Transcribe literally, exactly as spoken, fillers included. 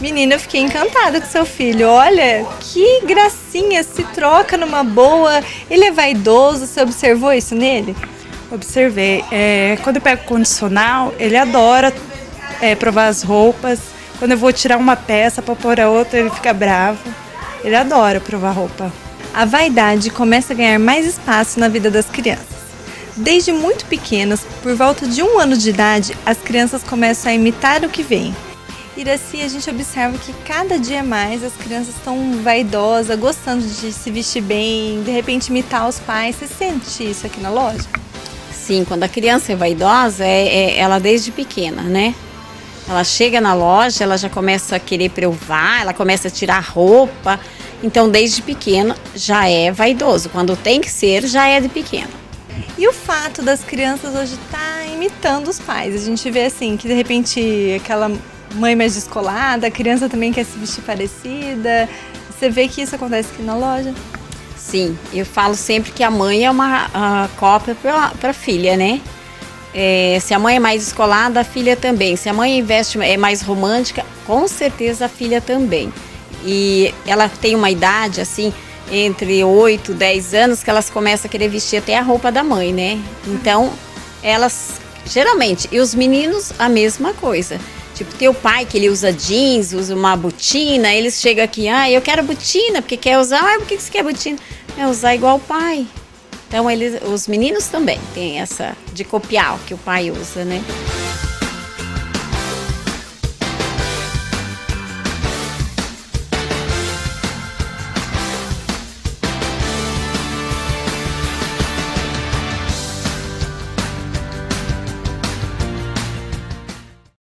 Menina, eu fiquei encantada com seu filho. Olha, que gracinha, se troca numa boa. Ele é vaidoso, você observou isso nele? Observei. É, quando eu pego condicional, ele adora é, provar as roupas. Quando eu vou tirar uma peça para pôr a outra, ele fica bravo. Ele adora provar roupa. A vaidade começa a ganhar mais espaço na vida das crianças. Desde muito pequenas, por volta de um ano de idade, as crianças começam a imitar o que vem. Iraci, a gente observa que cada dia mais as crianças estão vaidosas, gostando de se vestir bem, de repente imitar os pais. Você sente isso aqui na loja? Sim, quando a criança é vaidosa, é, é ela desde pequena, né? Ela chega na loja, ela já começa a querer provar, ela começa a tirar roupa. Então, desde pequeno, já é vaidoso. Quando tem que ser, já é de pequeno. E o fato das crianças hoje estar imitando os pais? A gente vê assim, que de repente aquela mãe mais descolada, a criança também quer se vestir parecida. Você vê que isso acontece aqui na loja? Sim, eu falo sempre que a mãe é uma a, cópia para a filha, né? É, se a mãe é mais descolada, a filha também. Se a mãe investe, é mais romântica, com certeza a filha também. E ela tem uma idade, assim, entre oito, dez anos, que elas começam a querer vestir até a roupa da mãe, né? Então, elas, geralmente, e os meninos, a mesma coisa. Tipo, tem o pai que ele usa jeans, usa uma botina, eles chegam aqui, ah, eu quero botina, porque quer usar, ah, por que você quer botina? É usar igual o pai. Então, eles, os meninos também têm essa de copiar o que o pai usa, né?